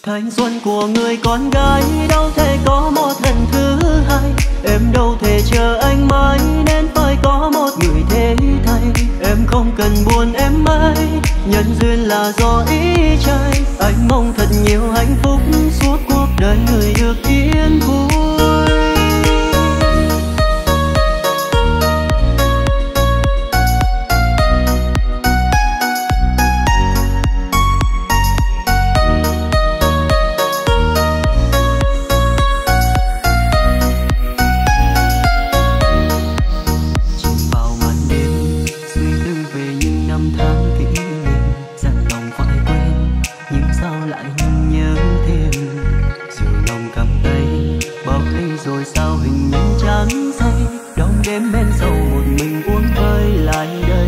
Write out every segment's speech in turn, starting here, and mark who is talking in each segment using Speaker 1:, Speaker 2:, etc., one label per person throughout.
Speaker 1: Thanh xuân của người con gái đâu thể có một lần thứ hai. Em đâu thể chờ anh mãi nên phải có một người thế thay. Em không cần buồn em mãi, nhân duyên là do ý trời. Anh mong thật nhiều hạnh phúc suốt cuộc đời người được yên vui. Rồi sao hình như trắng say đông đêm bên sâu một mình uống vơi lại đây.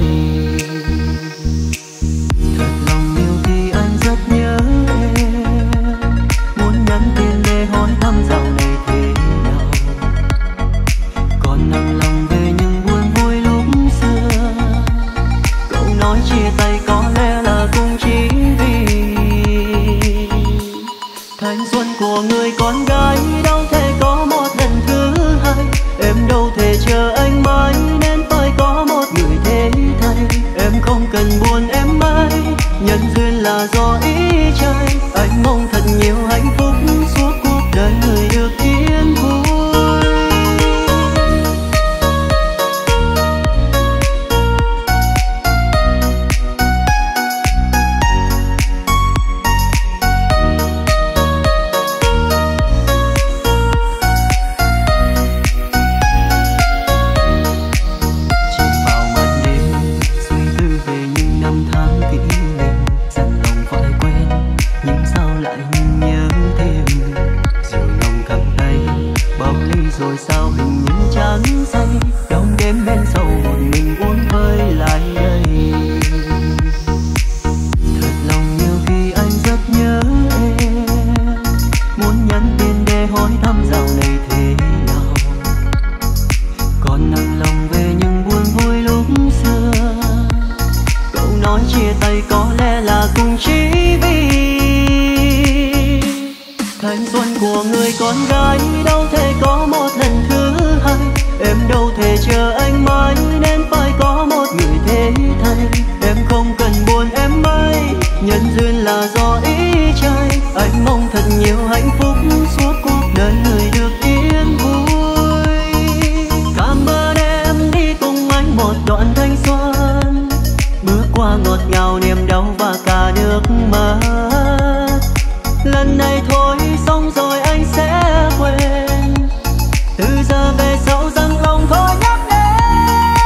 Speaker 1: Thật lòng nhiều khi anh rất nhớ em, muốn nhắn tin để hỏi thăm dạo này thế nào. Còn nặng lòng về những buồn vui lúc xưa, câu nói chia tay có lẽ là cũng chỉ vì thanh xuân của người con gái đâu thể có một lần thứ hai. Em đâu thể chờ anh mãi nên phải có một người thế thay. Em không cần buồn em mãi, nhân duyên là do ý trời. Anh mong thật nhiều hạnh phúc suốt cuộc đời người được yên vui. Rồi sao hình như trắng say đông đêm bên sâu một mình uống vơi lại đây. Thật lòng nhiều khi anh rất nhớ em, muốn nhắn tin để hỏi thăm dạo này thế nào. Còn nặng lòng về những buồn vui lúc xưa, câu nói chia tay có lẽ là cũng chỉ vì thanh xuân của người con gái đâu thể có một lần thứ hai. Em đâu thể chờ anh mãi nên phải có một người thế thay. Em không cần buồn em mãi, nhân duyên là do ý trời. Anh mong thật nhiều hạnh phúc suốt cuộc đời người được yên vui. Cảm ơn em đi cùng anh một đoạn thanh xuân, bước qua ngọt ngào niềm đau và cả nước mắt. Lần này thôi xong rồi anh sẽ quên, từ giờ về sau rằng lòng thôi nhắc đến.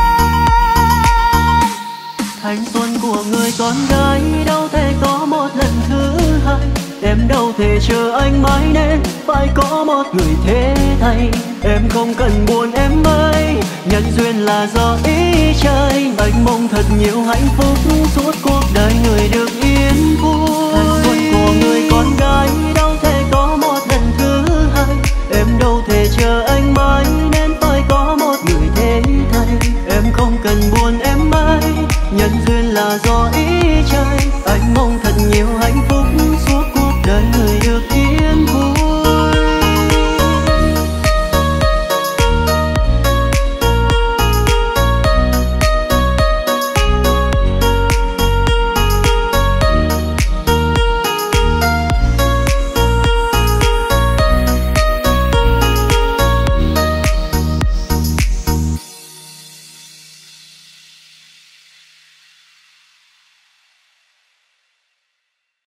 Speaker 1: Thanh xuân của người con gái đâu thể có một lần thứ hai. Em đâu thể chờ anh mãi nên phải có một người thế thay. Em không cần buồn em ơi, nhân duyên là do ý trời. Anh mong thật nhiều hạnh phúc suốt cuộc đời người được